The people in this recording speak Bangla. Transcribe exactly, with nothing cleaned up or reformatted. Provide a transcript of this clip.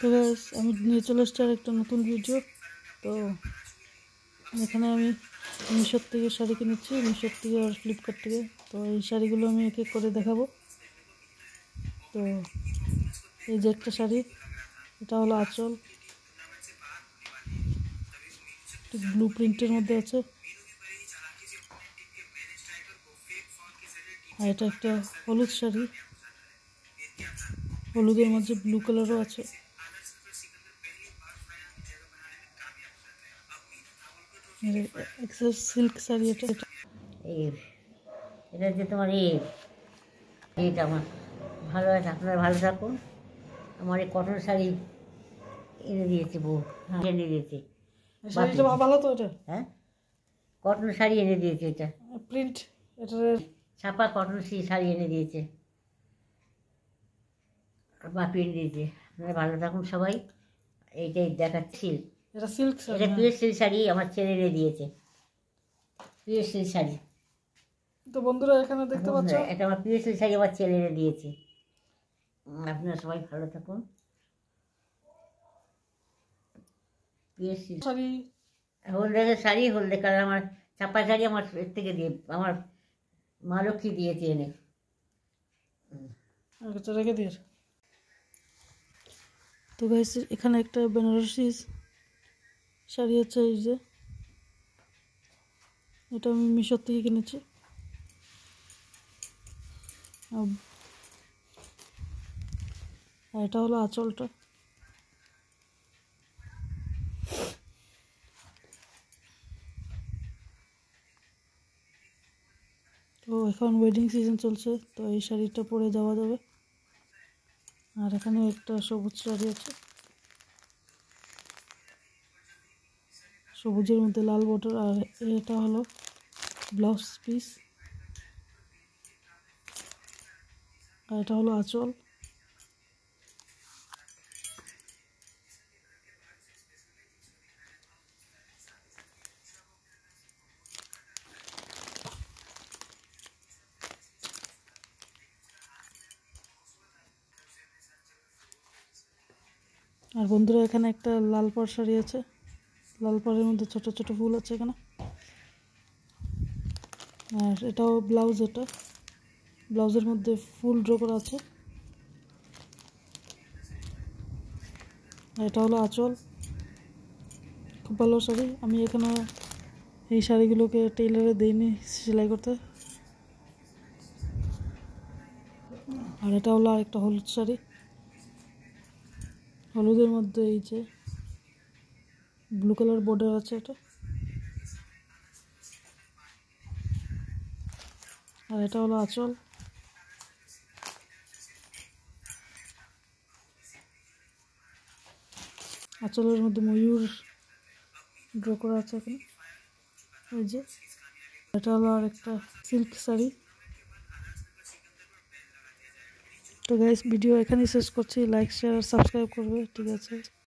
তো গাইস আমি নিয়ে চলে এসেছি আর একটা নতুন ভিডিও। তো এখানে আমি মিশোর থেকে শাড়ি কিনেছি, মিশোর থেকে আর ফ্লিপকার্ট থেকে। তো এই শাড়িগুলো আমি এক এক করে দেখাবো। তো এই যে একটা শাড়ি, এটা হলো আঁচল, ঠিক ব্লু প্রিন্টের মধ্যে আছে। আর এটা একটা হলুদ শাড়ি, হলুদের মধ্যে ব্লু কালারও আছে। সিল্ক শাড়ি এটা এটা যে তোমার এটা আমার ভালো আছে। আপনারা ভালো থাকুন। আমার এই কটন শাড়ি এনে দিয়েছে বউ, এনে দিয়েছে। শাড়িটা ভালো তো? এটা হ্যাঁ, কটন শাড়ি এনে দিয়েছে। এটা প্রিন্ট, এটা ছাপা কটন শাড়ি এনে দিয়েছে, বাপি এনে দিয়েছে। আপনারা ভালো থাকুন সবাই। এইটাই দেখাচ্ছি, এটা সিল্ক শাড়ি, এটা পিওর সিল্ক শাড়ি আমার ছেলে এনে দিয়েছে, পিওর সিল্ক শাড়ি। তো বন্ধুরা এখানে দেখতে পাচ্ছ, এটা আমার পিওর সিল্ক শাড়ি আমার ছেলে এনে দিয়েছে। আপনারা সবাই ভালো থাকুন। পিওর সিল্ক শাড়ি, হলদে শাড়ি, হলদে কালার আমার ছাপা শাড়ি আমার এর থেকে দিয়ে আমার মা লক্ষ্মী দিয়েছে এনে। রেখে দিয়ে। তো গাইস এখানে একটা বেনারসি শাড়ি আছে, এই যে এটা আমি মিশোর থেকে কিনেছি। আর এটা হলো আঁচলটা। তো এখন ওয়েডিং সিজন চলছে, তো এই শাড়িটা পরে যাওয়া যাবে। আর এখানে একটা সবুজ শাড়ি আছে, সবুজের মধ্যে লাল বর্ডার। আর এটা হলো ব্লাউজ পিস, আর এটা হলো আঁচল। আর বন্ধুরা এখানে একটা লাল পাড় শাড়ি আছে, লাল পাড়ের মধ্যে ছোট ছোট ফুল আছে এখানে। আর এটাও ব্লাউজ, এটা ব্লাউজের মধ্যে ফুল ড্র করা আছে। আর এটা হলো আঁচল, খুব ভালো শাড়ি। আমি এখানে এই শাড়িগুলোকে টেইলারে দিইনি সেলাই করতে। আর এটা হলো আরেকটা হলুদ শাড়ি, হলুদের মধ্যে এই যে ব্লু কালার বর্ডার আছে এটা। আর এটা হলো আঁচল, আঁচলের মধ্যে ময়ূর ড্র করা আছে এখানে, এই যে। এটা হলো আর একটা সিল্ক শাড়ি। তো গাইস ভিডিও এখানেই শেষ করছি। লাইক শেয়ার সাবস্ক্রাইব করবে, ঠিক আছে।